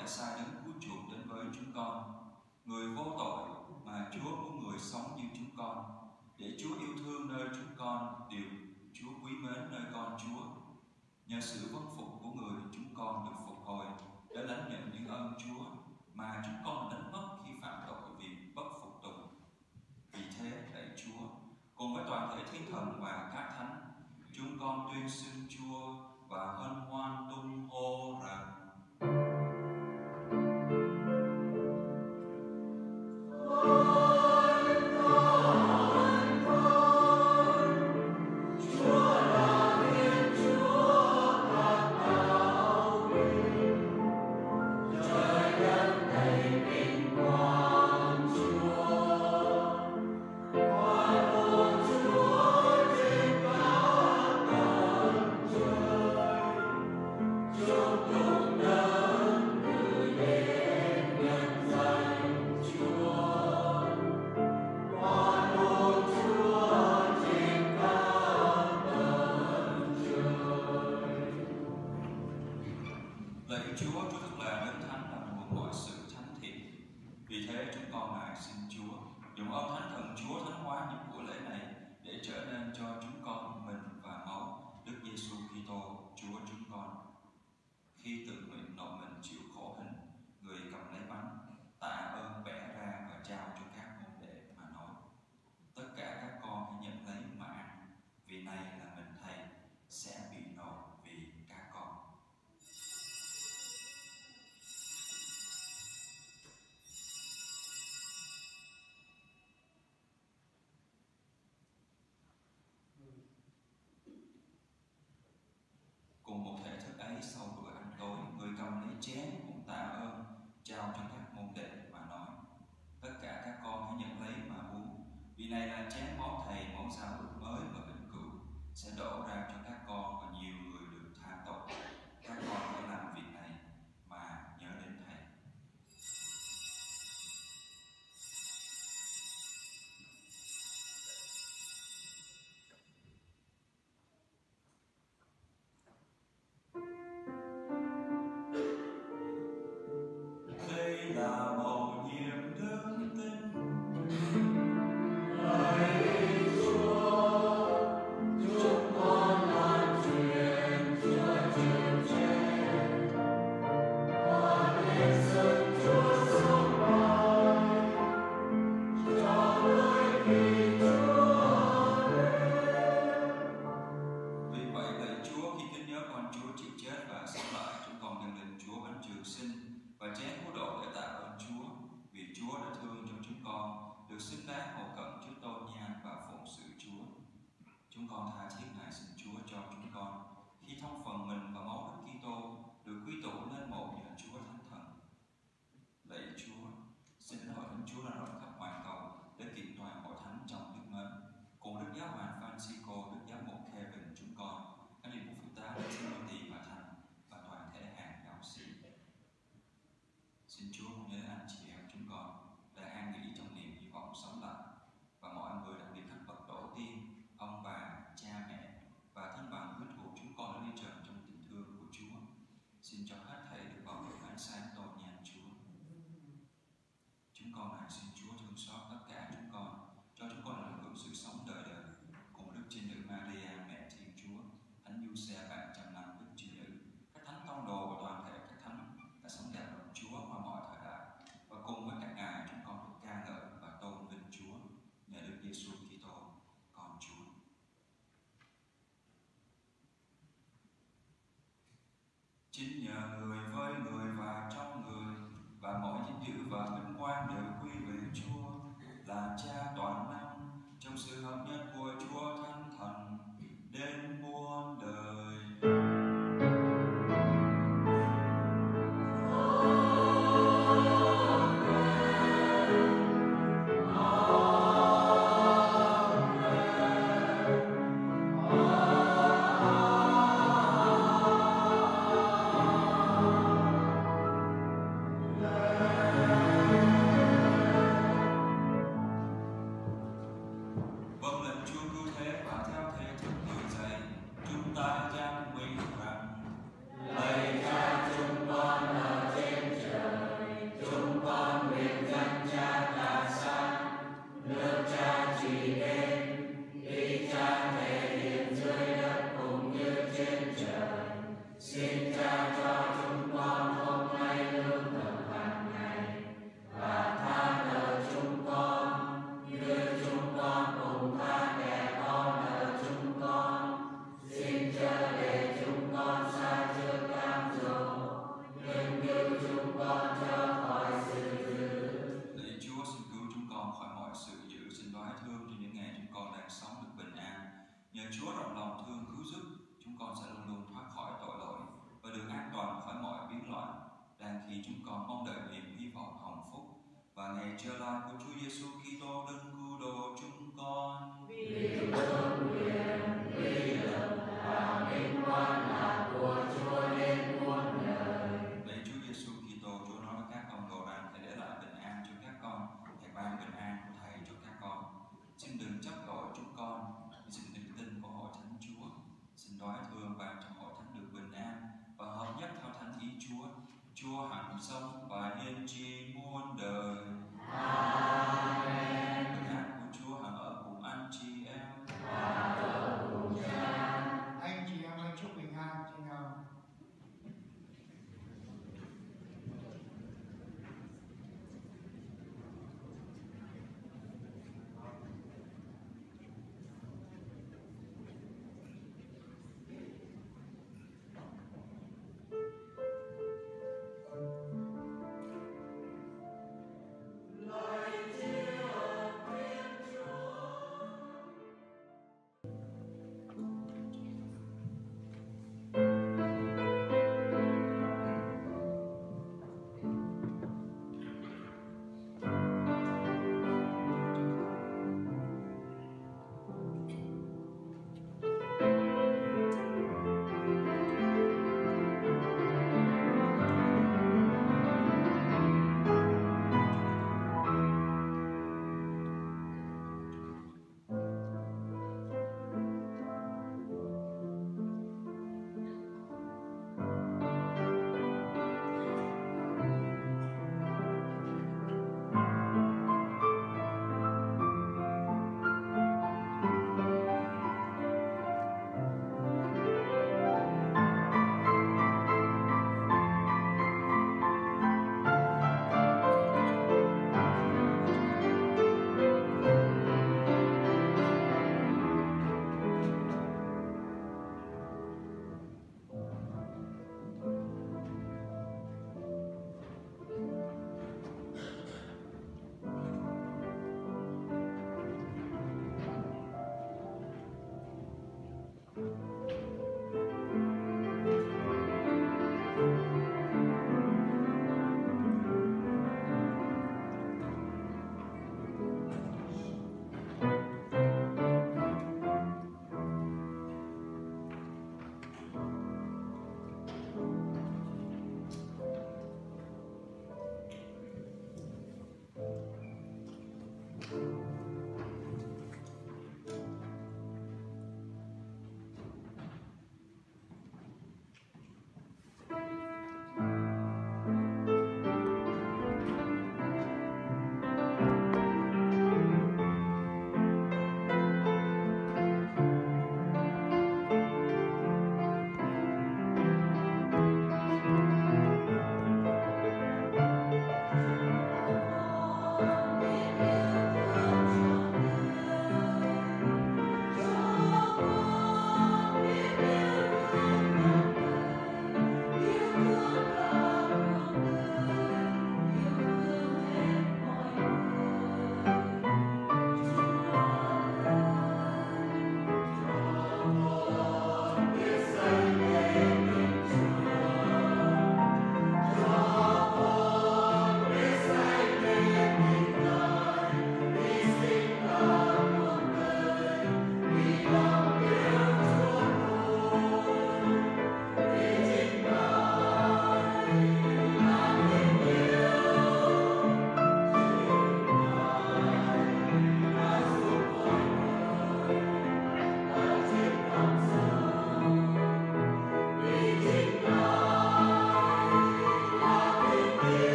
đã sai đấng cứu chuộc đến với chúng con, người vô tội mà Chúa muốn người sống như chúng con, để Chúa yêu thương nơi chúng con, điều Chúa quý mến nơi con Chúa. Nhờ sự vâng phục của người, chúng con được phục hồi để lãnh nhận những ơn Chúa mà chúng con đánh mất khi phạm tội vì bất phục tùng. Vì thế, lạy Chúa, cùng với toàn thể thiên thần và các thánh, chúng con tuyên xưng Chúa và hân hoan tung hô rằng: Cùng một thể thức ấy, sau bữa ăn tối, người cầm lấy chén cũng tạ ơn, trao cho các môn đệ và nói: tất cả các con hãy nhận lấy mà uống, vì này là chén máu Thầy, máu giao ước mới và vĩnh cửu, sẽ đổ ra cho các con và nhiều người được tha tội. Các con hãy làm việc này mà nhớ đến Thầy. Hãy và ngày trở lại của Chúa Giêsu Kitô đấng cứu độ chúng con. Vì vương quyền, uy lực và vinh quang là của Chúa đến muôn đời. Lạy Chúa Giêsu Kitô, Chúa nói với các con cầu rằng Thầy để lại bình an cho các con, Thầy ban bình an của Thầy cho các con. Xin đừng chấp gọi chúng con, xin đức tin của hội thánh Chúa. Xin đoái thương ban cho hội thánh được bình an và hợp nhất theo thánh ý Chúa. Chúa hằng sống và yên tri muôn đời. Amen. Bình an của Chúa hằng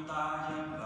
ta dân